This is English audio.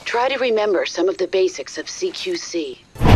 Try to remember some of the basics of CQC.